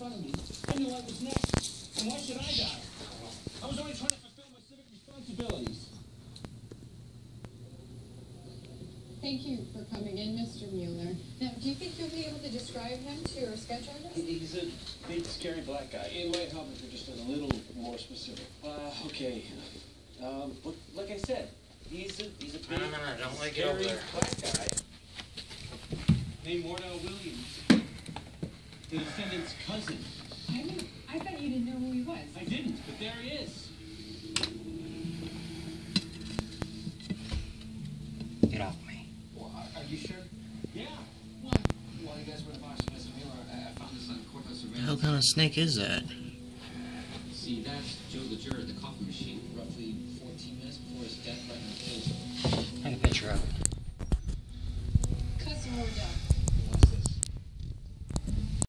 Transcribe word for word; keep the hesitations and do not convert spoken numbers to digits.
front of me, I knew I was next. And why should I die? I was only trying to fulfill my civic responsibilities. Thank you for coming in, Mister Mueller. Now, do you think you'll be able to describe him to your sketch artist? He's a big, scary black guy. It might help if you're just a little more specific. Uh, okay. Um, look, like I said, he's a, he's a big, no, no, no, don't like it over scary there. black guy named Wardell Williams, the defendant's cousin. I didn't, I thought you didn't know who he was. I didn't, but there he is. Get off me. Well, are, are you sure? Yeah. What? While you guys were watching Mister Mueller, I, I found this on courthouse surveillance. What kind of snake is that? See, that's Joe the juror at the coffee machine.